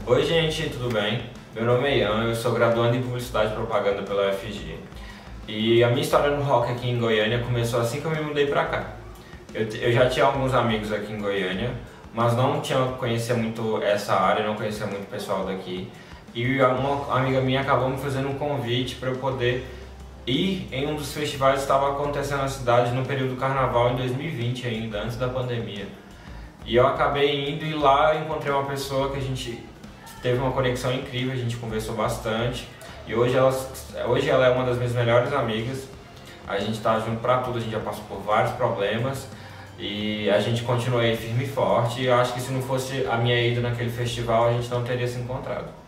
Oi gente, tudo bem? Meu nome é Ian, eu sou graduando em Publicidade e Propaganda pela UFG. E a minha história no rock aqui em Goiânia começou assim que eu me mudei pra cá. Eu já tinha alguns amigos aqui em Goiânia, mas não conhecia muito essa área, não conhecia muito o pessoal daqui. E uma amiga minha acabou me fazendo um convite para eu poder ir em um dos festivais que estava acontecendo na cidade no período do carnaval em 2020 ainda, antes da pandemia. E eu acabei indo e lá eu encontrei uma pessoa que a gente teve uma conexão incrível, a gente conversou bastante. E hoje ela é uma das minhas melhores amigas. A gente tá junto pra tudo, a gente já passou por vários problemas. E a gente continua aí firme e forte. E eu acho que se não fosse a minha ida naquele festival, a gente não teria se encontrado.